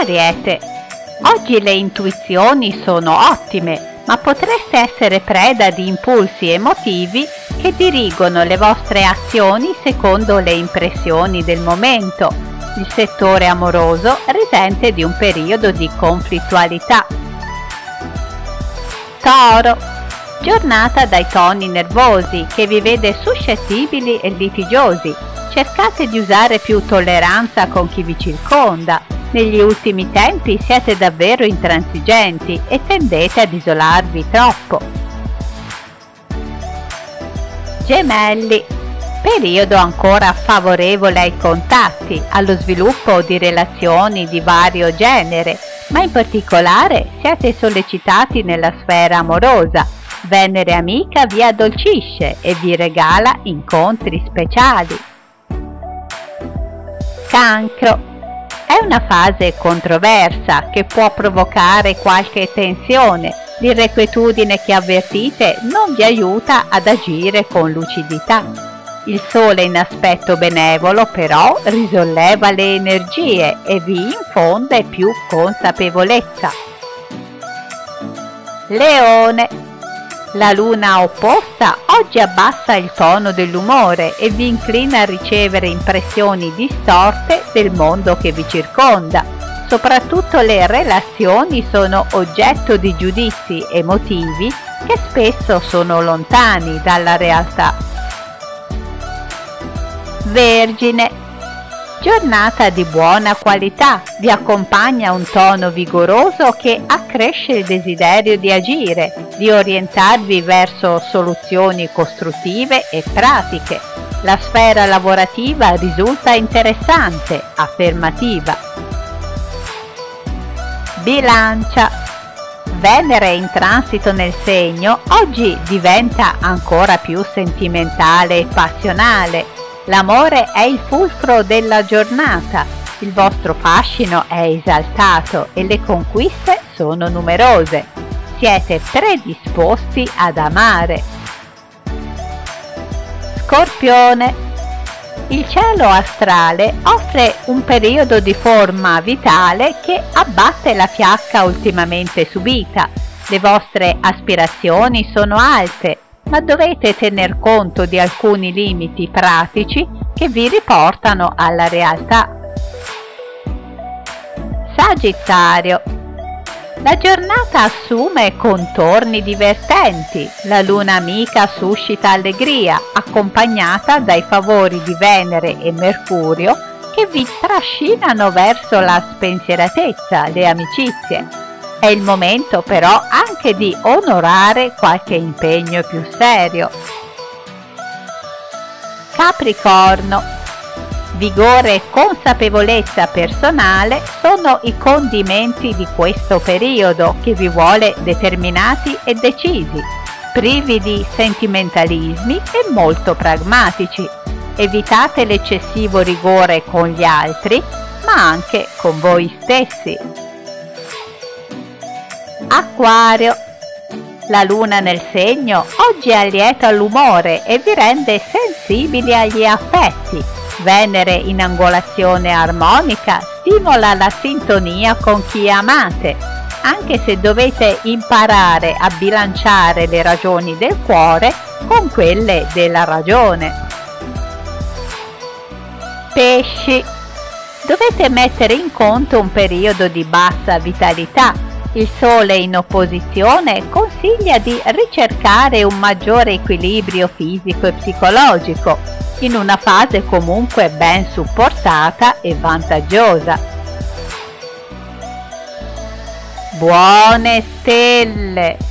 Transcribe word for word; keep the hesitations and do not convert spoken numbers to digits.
Ariete, oggi le intuizioni sono ottime, ma potreste essere preda di impulsi emotivi che dirigono le vostre azioni secondo le impressioni del momento. Il settore amoroso risente di un periodo di conflittualità. Toro, giornata dai toni nervosi che vi vede suscettibili e litigiosi. Cercate di usare più tolleranza con chi vi circonda. Negli ultimi tempi siete davvero intransigenti e tendete ad isolarvi troppo. Gemelli, periodo ancora favorevole ai contatti, allo sviluppo di relazioni di vario genere, ma in particolare siete sollecitati nella sfera amorosa. Venere amica vi addolcisce e vi regala incontri speciali. Cancro, è una fase controversa che può provocare qualche tensione. L'irrequietudine che avvertite non vi aiuta ad agire con lucidità. Il sole in aspetto benevolo però risolleva le energie e vi infonde più consapevolezza. Leone, la luna opposta oggi abbassa il tono dell'umore e vi inclina a ricevere impressioni distorte del mondo che vi circonda. Soprattutto le relazioni sono oggetto di giudizi emotivi che spesso sono lontani dalla realtà. Vergine, giornata di buona qualità, vi accompagna un tono vigoroso che accresce il desiderio di agire, di orientarvi verso soluzioni costruttive e pratiche. La sfera lavorativa risulta interessante, affermativa. Bilancia, Venere in transito nel segno oggi diventa ancora più sentimentale e passionale. L'amore è il fulcro della giornata, il vostro fascino è esaltato e le conquiste sono numerose. Siete predisposti ad amare. Scorpione, il cielo astrale offre un periodo di forma vitale che abbatte la fiacca ultimamente subita. Le vostre aspirazioni sono alte, ma dovete tener conto di alcuni limiti pratici che vi riportano alla realtà. Sagittario, la giornata assume contorni divertenti. La luna amica suscita allegria, accompagnata dai favori di Venere e Mercurio che vi trascinano verso la spensieratezza, le amicizie. È il momento però anche di onorare qualche impegno più serio. Capricorno, vigore e consapevolezza personale sono i condimenti di questo periodo che vi vuole determinati e decisi, privi di sentimentalismi e molto pragmatici. Evitate l'eccessivo rigore con gli altri, ma anche con voi stessi. Acquario, la luna nel segno oggi allieta l'umore e vi rende sensibili agli affetti. Venere in angolazione armonica stimola la sintonia con chi amate, anche se dovete imparare a bilanciare le ragioni del cuore con quelle della ragione. Pesci, dovete mettere in conto un periodo di bassa vitalità. Il sole in opposizione consiglia di ricercare un maggiore equilibrio fisico e psicologico, in una fase comunque ben supportata e vantaggiosa. Buone stelle!